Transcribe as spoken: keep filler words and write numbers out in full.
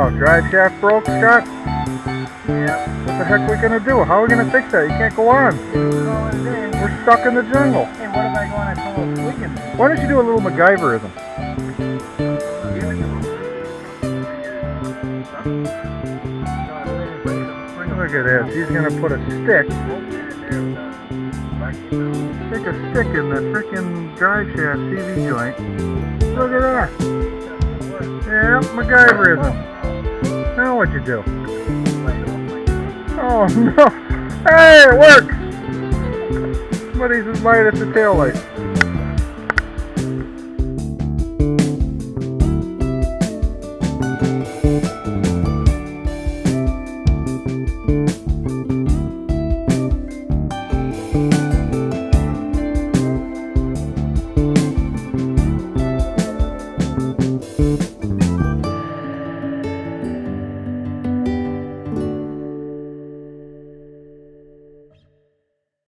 now? Drive shaft broke, Scott? Yeah. What the heck are we gonna do? How are we gonna fix that? You can't go on. We're stuck in the jungle. Hey, what if I go on a total swing? Why don't you do a little MacGyverism? Look at this. He's gonna put a stick. Stick a stick in the frickin' drive shaft C V joint. Look at that. Yeah, MacGyverism. Now what'd you do? Oh no! Hey, it works! Somebody's light at the tail light.